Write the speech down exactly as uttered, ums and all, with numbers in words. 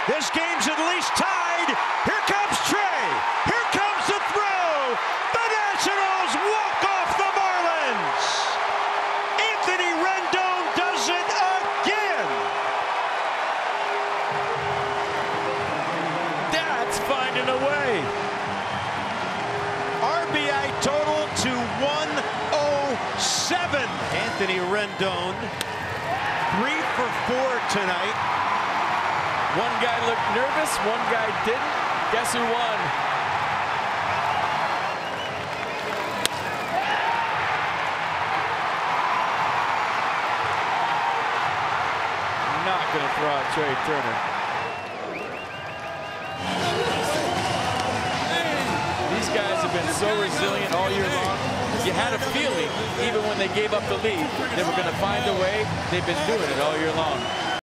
This game's at least tied. Here comes Trey. Here comes the throw. The Nationals walk off the Marlins. Anthony Rendon does it again. That's finding a way. R B I total to one oh seven. Anthony Rendon, three for four tonight. One guy looked nervous, one guy didn't. Guess who won? Not gonna throw out Trey Turner. These guys have been so resilient all year long. You had a feeling, even when they gave up the lead, they were gonna find a way. They've been doing it all year long.